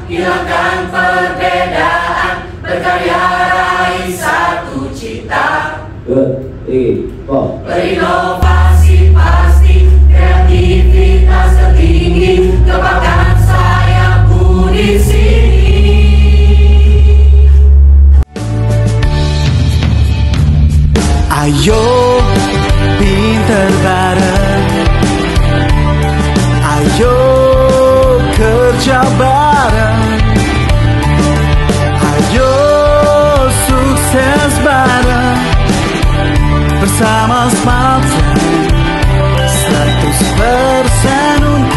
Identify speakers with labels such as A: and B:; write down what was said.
A: hilangkan perbedaan, berkarya raih satu cita.
B: Good, 3, 4.
A: Berinovasi pasti, kreativitas tertinggi, kebanggaan sayapku di sini.
C: Ayo pinter bareng, ayo kerja bareng, ayo sukses bareng, bersama Smart 100% untuk